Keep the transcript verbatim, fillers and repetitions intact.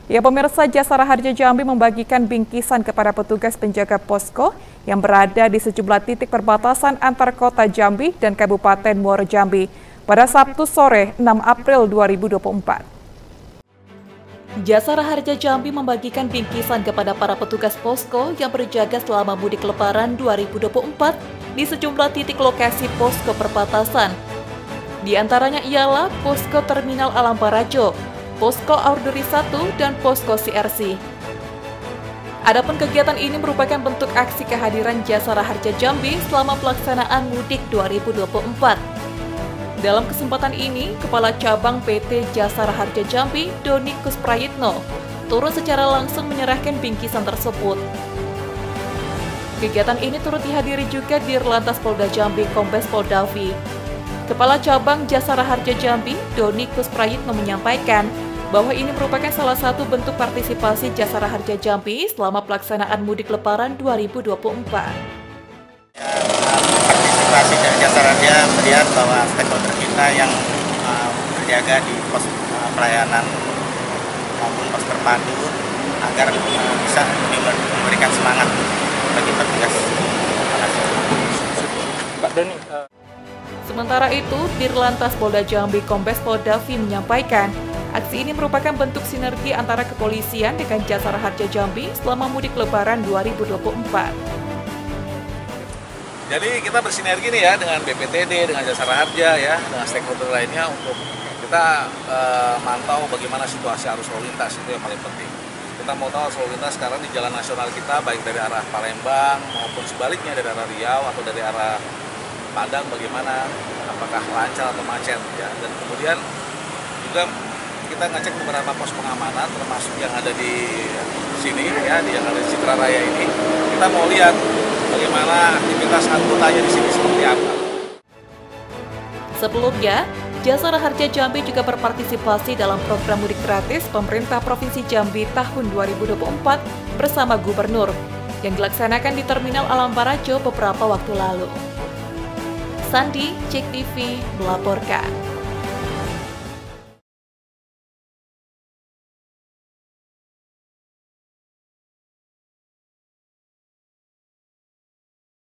Ya, pemirsa, Jasara Harja Jambi membagikan bingkisan kepada petugas penjaga posko yang berada di sejumlah titik perbatasan antar kota Jambi dan Kabupaten Muaro Jambi pada Sabtu sore enam April dua ribu dua puluh empat. Jasara Harja Jambi membagikan bingkisan kepada para petugas posko yang berjaga selama mudik Lebaran dua ribu dua puluh empat di sejumlah titik lokasi posko perbatasan. Di antaranya ialah Posko Terminal Alam Barajo, Posko Aurduri satu, dan Posko C R C. Adapun kegiatan ini merupakan bentuk aksi kehadiran Jasara Harja Jambi selama pelaksanaan mudik dua ribu dua puluh empat. Dalam kesempatan ini, Kepala Cabang P T Jasara Harja Jambi, Doni Kusprayitno, turun secara langsung menyerahkan bingkisan tersebut. Kegiatan ini turut dihadiri juga Dirlantas Polda Jambi, Kombes Pol Davi. Kepala Cabang Jasara Harja Jambi, Doni Kusprayitno, menyampaikan bahwa ini merupakan salah satu bentuk partisipasi Jasara Harja Jambi selama pelaksanaan mudik Lebaran dua ribu dua puluh empat. Partisipasi dari Jasara Harja melihat bahwa stakeholder kita yang uh, berjaga di pos uh, pelayanan maupun pos terpadu agar uh, bisa memberikan semangat bagi petugas. Pak Doni. Uh... Sementara itu, Dirlantas Polda Jambi, Kombes Pol Davi, menyampaikan aksi ini merupakan bentuk sinergi antara kepolisian dengan Jasara Harja Jambi selama mudik Lebaran dua ribu dua puluh empat. Jadi kita bersinergi nih ya dengan B P T D, dengan Jasara Harja ya, dengan stakeholder lainnya untuk kita uh, mantau bagaimana situasi arus lalu lintas, itu yang paling penting. Kita mau tahu arus lalu lintas sekarang di jalan nasional kita, baik dari arah Palembang maupun sebaliknya dari arah Riau atau dari arah Padang, bagaimana, apakah lancar atau macet ya. Dan kemudian juga kita ngecek beberapa pos pengamanan termasuk yang ada di sini ya, yang ada di Citra Raya ini. Kita mau lihat bagaimana aktivitas anggotanya di sini seperti apa. Sebelumnya, Jasara Harja Jambi juga berpartisipasi dalam program mudik gratis pemerintah Provinsi Jambi tahun dua ribu dua puluh empat bersama Gubernur yang dilaksanakan di Terminal Alam Barajo beberapa waktu lalu. Sandi, Cek T V, melaporkan.